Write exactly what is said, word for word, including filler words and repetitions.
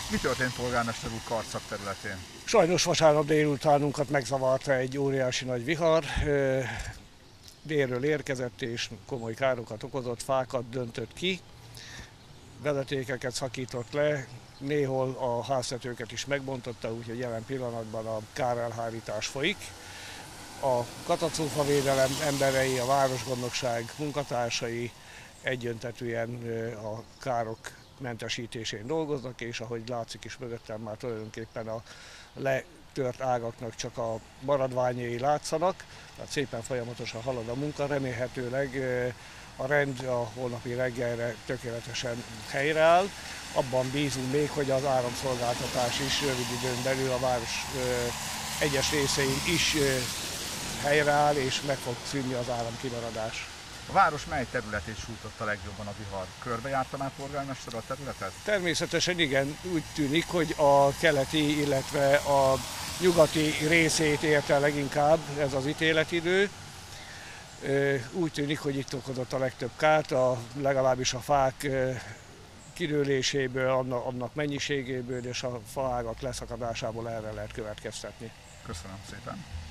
Mi történt, polgármester úr, Karcag területén? Sajnos vasárnap délutánunkat megzavarta egy óriási nagy vihar. Délről érkezett és komoly károkat okozott, fákat döntött ki, vezetékeket szakított le, néhol a háztetőket is megbontotta, úgyhogy jelen pillanatban a kárelhárítás folyik. A katasztrófavédelem emberei, a városgondnokság munkatársai egyöntetűen a károk mentesítésén dolgoznak, és ahogy látszik is mögöttem, már tulajdonképpen a letört ágaknak csak a maradványai látszanak, tehát szépen folyamatosan halad a munka, remélhetőleg a rend a holnapi reggelre tökéletesen helyreáll. Abban bízunk még, hogy az áramszolgáltatás is rövid időn belül a város egyes részein is helyreáll, és meg fog szűnni az áramkimaradás. A város mely területét sújtotta legjobban a vihar? Körbejárta már, polgármester, a területet? Természetesen igen, úgy tűnik, hogy a keleti, illetve a nyugati részét érte leginkább ez az ítéletidő. Úgy tűnik, hogy itt okozott a legtöbb kárt, a, legalábbis a fák kidőléséből, annak, annak mennyiségéből és a faágak leszakadásából erre lehet következtetni. Köszönöm szépen!